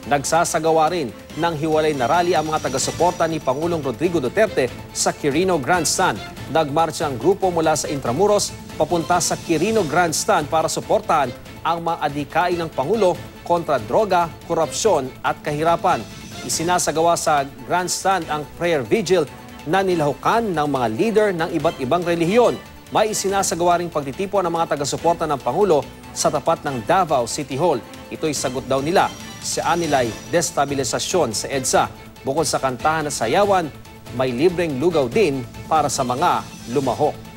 Nagsasagawa rin ng hiwalay na rally ang mga taga-suporta ni Pangulong Rodrigo Duterte sa Quirino Grandstand. Nagmarcha ang grupo mula sa Intramuros papunta sa Quirino Grandstand para suportahan ang mga adhikain ng Pangulo kontra droga, korupsyon at kahirapan. Isinasagawa sa Grandstand ang prayer vigil na nilahukan ng mga leader ng iba't ibang relihiyon. May isinasagawa ring pagtitipon ng mga taga-suporta ng Pangulo sa tapat ng Davao City Hall. Ito'y sagot daw nila sa anilay destabilisasyon sa EDSA. Bukod sa kantahan at sayawan, may libreng lugaw din para sa mga lumahok.